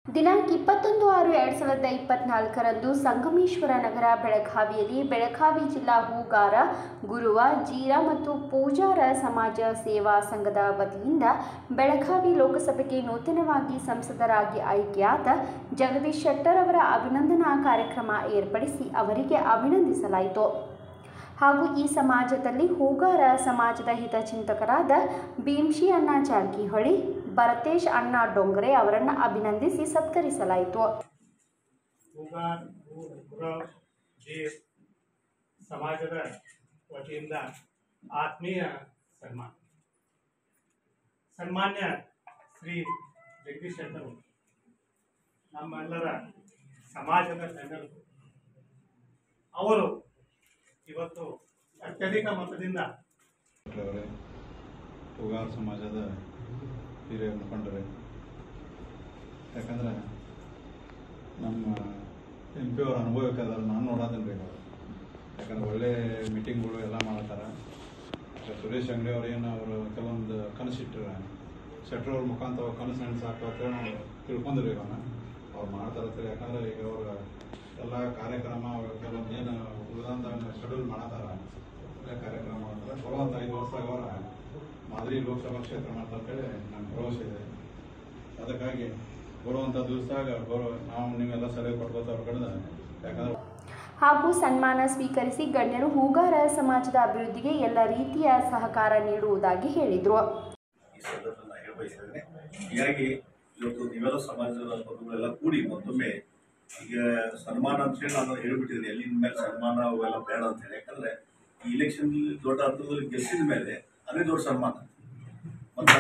ದಿನಾಂಕ 21/6/2024ರಂದು ಸಂಗಮೇಶ್ವರ ನಗರ ಬೆಳಗಾವಿಯಲ್ಲಿ ಬೆಳಗಾವಿ ಜಿಲ್ಲಾ ಹೂಗಾರ, ಗುರುವ, ಜೀರ ಮತ್ತು ಪೂಜಾರ ಸಮಾಜ ಸೇವಾ ಸಂಘದ ವತಿಯಿಂದ ಬೆಳಗಾವಿ ಲೋಕಸಭೆಗೆ ನೂತನವಾಗಿ ಸಂಸದರಾಗಿ ಆಯ್ಕೆಯಾದ ಜಗದೀಶ್ ಶೆಟ್ಟರ್ ಅವರ ಅಭಿನಂದನಾ ಕಾರ್ಯಕ್ರಮ ಏರ್ಪಡಿಸಿ ಅವರಿಗೆ ಅಭಿನಂದಿಸಲಾಯಿತು. ಹಾಗೂ ಈ ಸಮಾಜದಲ್ಲಿ ಹೂಗಾರ ಸಮಾಜದ ಹಿತಚಿಂತಕರಾದ ಭೀಮಶಿ ಅಣ್ಣ ಜಾರಕಿಹೊಳಿ, ಭರತೇಶ್ ಅಣ್ಣ ಡೊಂಗರೆ ಅವರನ್ನು ಅಭಿನಂದಿಸಿ ಸತ್ಕರಿಸಲಾಯಿತು. ಸಮಾಜದ ವತಿಯಿಂದ ಆತ್ಮೀಯ ಸನ್ಮಾನ್ಯ ಶ್ರೀ ಜಗದೀಶ್ ಶೆಟ್ಟರ್ ನಮ್ಮೆಲ್ಲರ ಸಮಾಜದ ಬೆನ್ನೆಲುಬು. ಅವರು ಇವತ್ತು ಅತ್ಯಧಿಕ ಮತದಿಂದ ಹೂಗಾರ ಸಮಾಜದ ಹಿರಿಯ ಮುಖಂಡರೇ, ಯಾಕಂದ್ರೆ ನಮ್ಮ MP ಅವ್ರ ಅನುಭವಕ್ಕಾದ್ರೆ ನಾನು ನೋಡೋದನ್ನು ಬೇಕು. ಯಾಕಂದ್ರೆ ಒಳ್ಳೆ ಮೀಟಿಂಗ್ಗಳು ಎಲ್ಲ ಮಾಡತ್ತಾರ. ಸುರೇಶ್ ಅಂಗಡಿ ಅವ್ರು ಏನು ಅವರು ಕೆಲವೊಂದು ಕನಸಿಟ್ಟರ ಶೆಟ್ಟರ್ ಅವ್ರ ಮುಖಾಂತರ ಕನಸು ಸಾಕು ಅಂತೇಳಿ ನಾವು ತಿಳ್ಕೊಂಡಿರ್ಬೇಕು. ಅವ್ರು ಮಾಡ್ತಾರತ್ತಾರೆ. ಯಾಕಂದ್ರೆ ಈಗ ಅವ್ರ ಎಲ್ಲ ಕಾರ್ಯಕ್ರಮ ಕೆಲವೊಂದು ಏನು ಉಳಿದಂತ ಶೆಡ್ಯೂಲ್ ಮಾಡತ್ತಾರ, ಒಳ್ಳೆ ಕಾರ್ಯಕ್ರಮ ಮಾಡ್ತಾರೆ. ಬರುವಂಥ 5 ವರ್ಷದಾಗ ಅವರ ಮಾದರಿ ಲೋಕಸಭಾ ಕ್ಷೇತ್ರ ಮಾಡ್ತಂತೇಳಿ ನಮ್ಗೆ ಭರವಸೆ ಇದೆ. ಅದಕ್ಕಾಗಿ ಬರುವಂಥ ದಿವಸದಾಗ ನಾವು ನೀವೆಲ್ಲ ಸಲಹೆ ಕೊಟ್ಕೋತ ಅವ್ರ ಕಡೆ. ಯಾಕಂದ್ರೆ ಹಾಗೂ ಸನ್ಮಾನ ಸ್ವೀಕರಿಸಿ ಗಣ್ಯರು ಹೂಗಾರ ಸಮಾಜದ ಅಭಿವೃದ್ಧಿಗೆ ಎಲ್ಲ ರೀತಿಯ ಸಹಕಾರ ನೀಡುವುದಾಗಿ ಹೇಳಿದರು. ಹೀಗಾಗಿ ಇವತ್ತು ನೀವೆಲ್ಲ ಸಮಾಜದ ಬಂಧುಗಳೆಲ್ಲ ಕೂಡಿ ಮತ್ತೊಮ್ಮೆ ಈಗ ಸನ್ಮಾನ ಅಂತ ಹೇಳಿ ನಾನು ಹೇಳ್ಬಿಟ್ಟಿದ್ದೀನಿ, ಎಲ್ಲಿನ ಮೇಲೆ ಸನ್ಮಾನ ಅವೆಲ್ಲ ಬೇಡ ಅಂತ ಹೇಳಿ. ಯಾಕಂದ್ರೆ ಈ ಇಲೆಕ್ಷನ್ ದೊಡ್ಡ ಹಂತದಲ್ಲಿ ಗೆಲ್ಸಿದ ಮೇಲೆ ಅದೇ ದೊಡ್ಡ ಸನ್ಮಾನ. ಮತ್ತೆ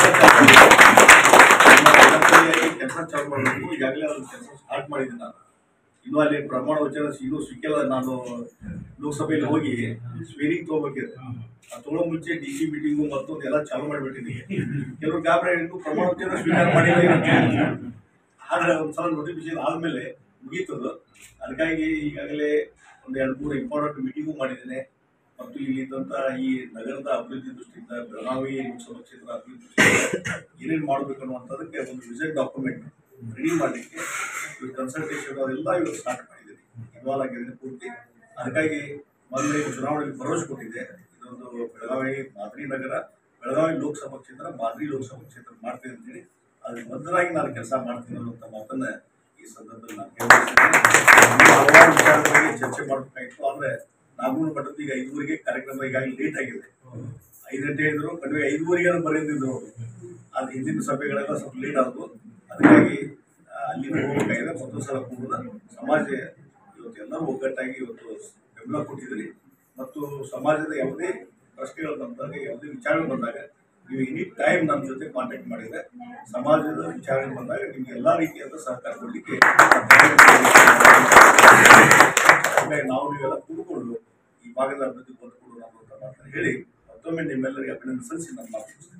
ಕೆಲಸ ಚಾಲು ಮಾಡಬೇಕು. ಈಗಾಗಲೇ ಅದನ್ನ ಕೆಲಸ ಸ್ಟಾರ್ಟ್ ಮಾಡಿದ್ದೀನಿ ನಾನು. ಇನ್ನೂ ಅಲ್ಲಿ ಪ್ರಮಾಣ ವಚನ ಇನ್ನೂ ಸಿಕ್ಕಿಲ್ಲ. ನಾನು ಲೋಕಸಭೆಯಲ್ಲಿ ಹೋಗಿ ಸ್ವೇರಿಂಗ್ ತೊಗೋಬೇಕಿದೆ. ಅದು ತೊಗೊಳ್ಳೋ ಮುಂಚೆ DC ಮೀಟಿಂಗು ಮತ್ತೊಂದು ಎಲ್ಲ ಚಾಲು ಮಾಡಿಬಿಟ್ಟಿದ್ದೀನಿ. ಕೆಲವರು ಗಾಬರಿ ಇನ್ನೂ ಪ್ರಮಾಣ ವಚನ ಸ್ವೀಕಾರ ಮಾಡಿಲ್ಲ. ಆದರೆ ಒಂದು ಸಲ ನೋಟಿಫಿಕೇಶನ್ ಆದಮೇಲೆ ಮುಗೀತದು. ಅದಕ್ಕಾಗಿ ಈಗಾಗಲೇ ಒಂದು 2-3 ಇಂಪಾರ್ಟೆಂಟ್ ಮೀಟಿಂಗು ಮಾಡಿದ್ದೇನೆ. ಮತ್ತು ಇಲ್ಲಿದ್ದಂಥ ಈ ನಗರದ ಅಭಿವೃದ್ಧಿ ದೃಷ್ಟಿಯಿಂದ, ಬೆಳಗಾವಿ ಲೋಕಸಭಾ ಕ್ಷೇತ್ರದ ಅಭಿವೃದ್ಧಿ ದೃಷ್ಟಿಯಿಂದ ಏನೇನು ಮಾಡಬೇಕು ಅನ್ನುವಂಥದ್ದಕ್ಕೆ ಒಂದು ವಿಷನ್ ಡಾಕ್ಯುಮೆಂಟ್ ರೆಡಿ ಮಾಡಲಿಕ್ಕೆ ಕನ್ಸಲ್ಟೇಷನ್ ಅವರೆಲ್ಲ ಇವತ್ತು ಸ್ಟಾರ್ಟ್ ಮಾಡಿದ್ದೀನಿ. ಇನ್ವಾಲ್ವ್ ಆಗಿದ್ದೀನಿ ಪೂರ್ತಿ. ಅದಕ್ಕಾಗಿ ಮೊದಲೇ ಚುನಾವಣೆಗೆ ಭರವಸೆ ಕೊಟ್ಟಿದ್ದೆ. ಇದೊಂದು ಬೆಳಗಾವಿ ಮಾದರಿ ನಗರ, ಬೆಳಗಾವಿ ಲೋಕಸಭಾ ಕ್ಷೇತ್ರ ಮಾದರಿ ಲೋಕಸಭಾ ಕ್ಷೇತ್ರ ಮಾಡ್ತೀನಿ ಅಂತೇಳಿ ಅದಕ್ಕೆ ಬದ್ಧರಾಗಿ ನಾನು ಕೆಲಸ ಮಾಡ್ತೀನಿ ಅನ್ನುವಂಥ ಮಾತನ್ನು ಈ ಸಂದರ್ಭದಲ್ಲಿ ನಾನು ಹೇಳ್ತೀನಿ. ಹಲವಾರು ವಿಚಾರದ ಬಗ್ಗೆ ಚರ್ಚೆ ಮಾಡಬೇಕಾಗಿತ್ತು. ಆದರೆ ನಾಗೂರು ಮಠದ ಈಗ 5:00ಗೆ ಕಾರ್ಯಕ್ರಮ ಈಗಾಗಲೇ ಲೇಟ್ ಆಗಿದೆ. 5 ಗಂಟೆ ಹೇಳಿದ್ರು, ಕಡಿಮೆ 5:30ಗೆ ಬರೆದಿದ್ರು. ಅದು ಹಿಂದಿನ ಸಭೆಗಳೆಲ್ಲ ಸ್ವಲ್ಪ ಲೇಟ್ ಆದವು. ಅದಕ್ಕಾಗಿ ಅಲ್ಲಿಂದ ಹೋಗಬೇಕಾಗಿದೆ. ಮತ್ತೊಂದು ಸಲ ಕೂಡ ಸಮಾಜ ಇವತ್ತು ಎಲ್ಲರೂ ಒಗ್ಗಟ್ಟಾಗಿ ಇವತ್ತು ಬೆಂಬಲ ಕೊಟ್ಟಿದ್ದೀರಿ. ಮತ್ತು ಸಮಾಜದ ಯಾವುದೇ ಪ್ರಶ್ನೆಗಳು ಬಂದಾಗ, ಯಾವುದೇ ವಿಚಾರಗಳು ಬಂದಾಗ ನೀವು ಎನಿ ಟೈಮ್ ನನ್ನ ಜೊತೆ ಕಾಂಟ್ಯಾಕ್ಟ್ ಮಾಡಿದರೆ ಸಮಾಜದ ವಿಚಾರಣೆ ಬಂದಾಗ ನಿಮ್ಗೆ ಎಲ್ಲ ರೀತಿಯಾದ ಸಹಕಾರ ಕೊಡಲಿಕ್ಕೆ ನಾವು ನೀವೆಲ್ಲ ಕೂಡಿಕೊಂಡು ಈ ಭಾಗದ ಅಭಿವೃದ್ಧಿ ಬಂದುಕೊಂಡು ಅನ್ನುವಂಥ ಮಾತನ್ನು ಹೇಳಿ ಮತ್ತೊಮ್ಮೆ ನಿಮ್ಮೆಲ್ಲರಿಗೆ ಅಭಿನಂದನೆ ಸಲ್ಲಿಸಿ ನನ್ನ ಮಾತು.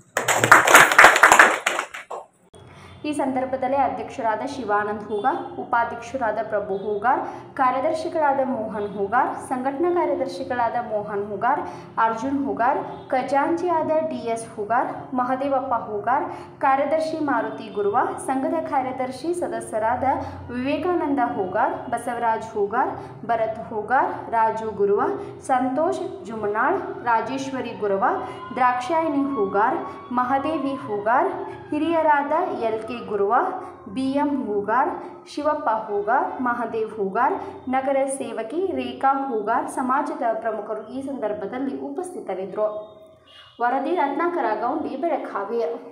ಈ ಸಂದರ್ಭದಲ್ಲಿ ಅಧ್ಯಕ್ಷರಾದ ಶಿವಾನಂದ್ ಹೂಗಾರ್, ಉಪಾಧ್ಯಕ್ಷರಾದ ಪ್ರಭು ಹೂಗಾರ್, ಕಾರ್ಯದರ್ಶಿಗಳಾದ ಮೋಹನ್ ಹೂಗಾರ್, ಸಂಘಟನಾ ಕಾರ್ಯದರ್ಶಿಗಳಾದ ಮೋಹನ್ ಹೂಗಾರ್, ಅರ್ಜುನ್ ಹೂಗಾರ್, ಖಜಾಂಚಿಯಾದ DS ಹೂಗಾರ್, ಮಹದೇವಪ್ಪ ಹೂಗಾರ್, ಕಾರ್ಯದರ್ಶಿ ಮಾರುತಿ ಗುರುವ, ಸಂಘದ ಕಾರ್ಯದರ್ಶಿ ಸದಸ್ಯರಾದ ವಿವೇಕಾನಂದ ಹೂಗಾರ್, ಬಸವರಾಜ್ ಹೂಗಾರ್, ಭರತ್ ಹೂಗಾರ್, ರಾಜು ಗುರುವ, ಸಂತೋಷ್ ಜುಮನಾಳ್, ರಾಜೇಶ್ವರಿ ಗುರುವ, ದ್ರಾಕ್ಷಾಯಿಣಿ ಹೂಗಾರ್, ಮಹಾದೇವಿ ಹೂಗಾರ್, ಹಿರಿಯರಾದ LK ಗುರುವ, BM ಹೂಗಾರ್, ಶಿವಪ್ಪ ಹೂಗಾರ್, ಮಹಾದೇವ್ ಹೂಗಾರ್, ನಗರ ಸೇವಕಿ ರೇಖಾ ಹೂಗಾರ್ ಸಮಾಜದ ಪ್ರಮುಖರು ಈ ಸಂದರ್ಭದಲ್ಲಿ ಉಪಸ್ಥಿತರಿದ್ದರು. ವರದಿ ರತ್ನಾಕರ ಗೌಂಡಿ, ಬೆಳಗಾವಿ.